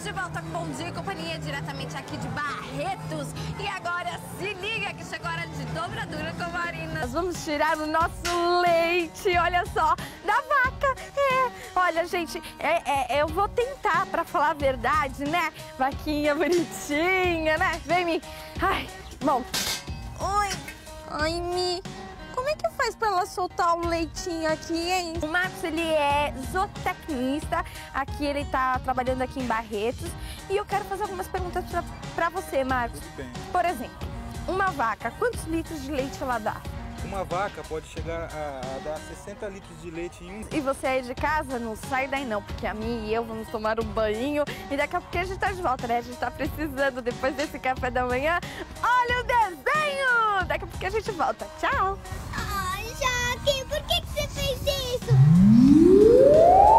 de volta com Bom Dia e Companhia, diretamente aqui de Barretos. E agora se liga que chegou a hora de dobradura com Marina. Nós vamos tirar o nosso leite, olha só, da vaca. Olha, gente, eu vou tentar, pra falar a verdade, né? Vaquinha bonitinha, né? Vem, Mi. Ai, bom. Oi. Ai, Mi. Como é que faz pra ela soltar o leitinho aqui, hein? O Marcos, ele é zootecnista. Aqui ele tá trabalhando aqui em Barretos. E eu quero fazer algumas perguntas pra você, Marcos. Tudo bem. Por exemplo, uma vaca, quantos litros de leite ela dá? Uma vaca pode chegar a dar 60 litros de leite em um. E você aí de casa, não sai daí não, porque a minha e eu vamos tomar um banho e daqui a pouco a gente tá de volta, né? A gente tá precisando, depois desse café da manhã, olha o desenho! Daqui a pouco a gente volta. Tchau! Ai, Jaque, por que você fez isso?